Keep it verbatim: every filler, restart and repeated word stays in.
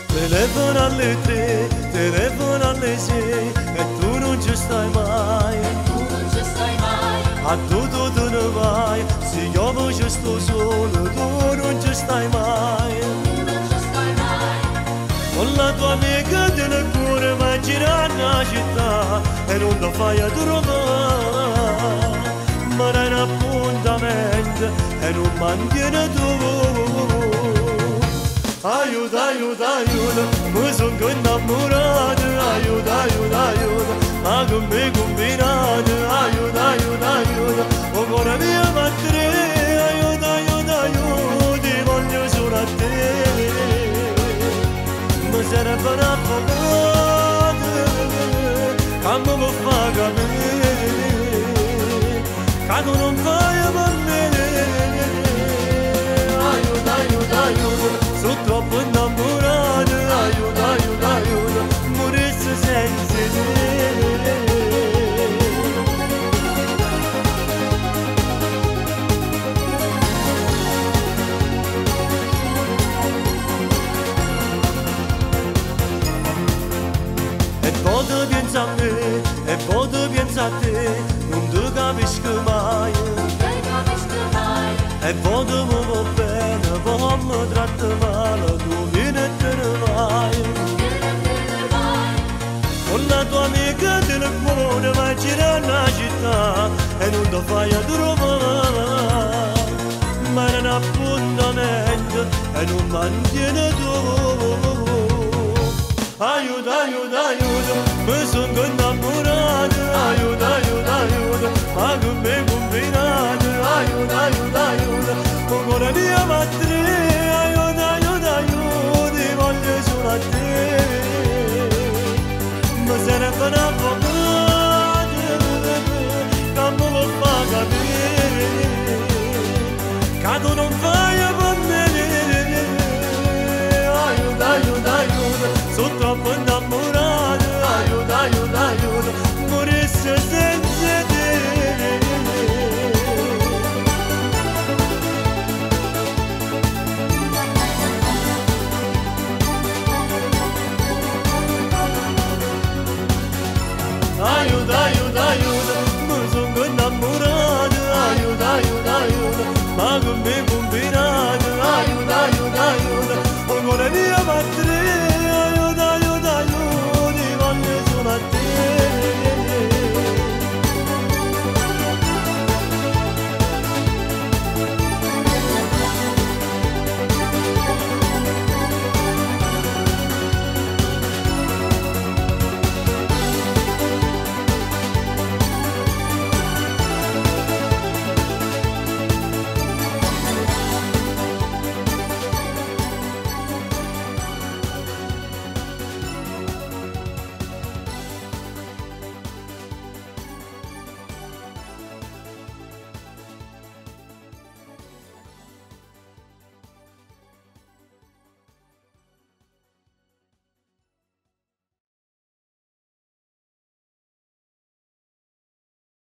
Telefono alle tre, telefono alle sei e tu non ci stai mai. Tu non ci stai mai. A tutto tu ne vai, se io ci sto solo, tu non ci stai mai. Tu non ci stai mai. Con la tua amica del cuore vai girare la città e non lo fai a trovare. Ma hai un appuntamento e non mantieni tu. Aiuto, aiuto, aiuto, mi sono innamorato. Aiuto, aiuto, aiuto, ma con me combinato. Aiuto, aiuto, aiuto, o cuore mio battere. Aiuto, aiuto, aiuto, ti voglio solo a te. Mi serve un avvocato che mi può far capire che tu non fai per me. Aiuto, aiuto, aiuto, sono troppo innamorato. Aiuto, aiuto, aiuto, morissi senza te. E poi tu pensa a me, e poi tu pensa a te, non ti capisco mai. Te capisco mai. E poi tu mi va bene, poi mi tratta male, tu vieni e te ne vai. Vieni e te ne vai. Con la tua amica del cuore vai a girare la città e non ti fai a trovare. Ma era un appuntamento e non mantieni tu. Aiuto, aiuto, aiuto, mi sono innamorato. Aiuto, aiuto, aiuto, ma con me combinato. Aiuto, aiuto, aiuto, con cuore mio battere. Aiuto, aiuto, aiuto, ti voglio solo a te. Mi serve un avvocato che mi può far capire che tu non fai per me. Aiuto, aiuto, aiuto, sotto